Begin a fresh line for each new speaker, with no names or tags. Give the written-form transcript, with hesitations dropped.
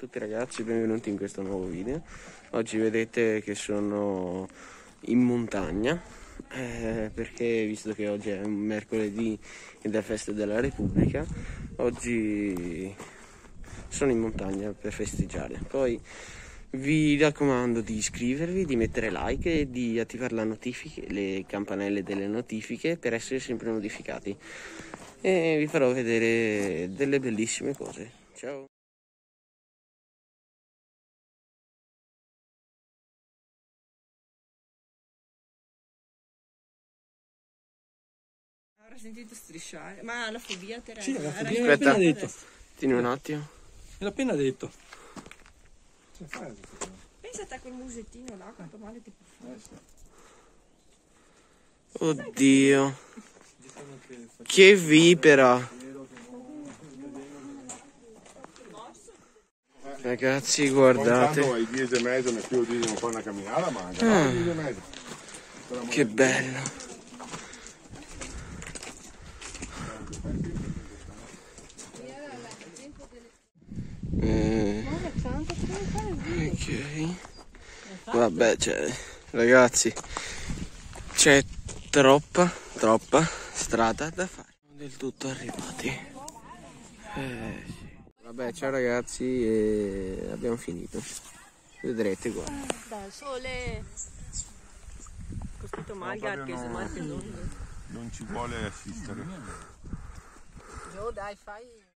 tutti ragazzi, benvenuti in questo nuovo video. Oggi vedete che sono in montagna perché visto che oggi è un mercoledì ed è festa della Repubblica, oggi sono in montagna per festeggiare. Poi vi raccomando di iscrivervi, di mettere like e di attivare le campanelle delle notifiche per essere sempre notificati. E vi farò vedere delle bellissime cose. Ciao!
Avrà sentito strisciare, ma la fobia Teresa.
Sì, la fobia
l'ho appena
detto.
Tieni un attimo.
L'ho appena detto.
Pensa a te col musettino là, quanto male ti può fare.
Oddio, che vipera! Ragazzi, guardate.
Quando ai 10:30 mi più di non fare una camminata, ma anche alle 10:30.
Che bello. Ok. Vabbè, ragazzi, c'è troppa strada da fare. Siamo del tutto arrivati. Sì. Vabbè, ciao ragazzi, abbiamo finito. Vedrete qua.
Dal sole. Costruito Malgar che si mette in
Non ci vuole assistere.
Gio, dai, fai.